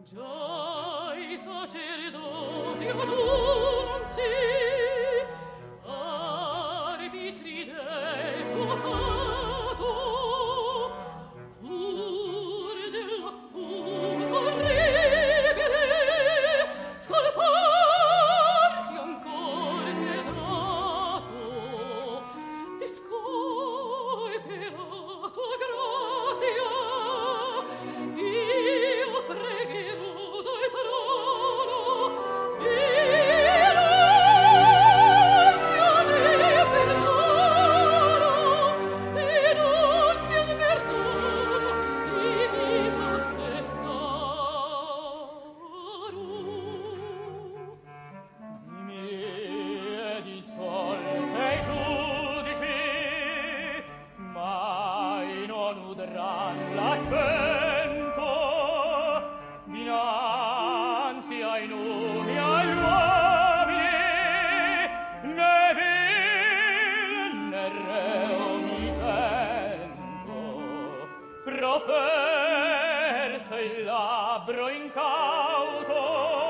Già i sacerdoti adunansi, arbitri del tuo fato, pur dell'accusa orribile, scolparti ancor che dato, ti scolperà tua grazia, io pregherò dal trono, innunzia di perdono, innunzia di perdono, di vita tesoro. I miei discolpe giudici mai non udran l'accento dinanzi ai numi agli uomini, né vil né reo mi sento proferse il labbro incauto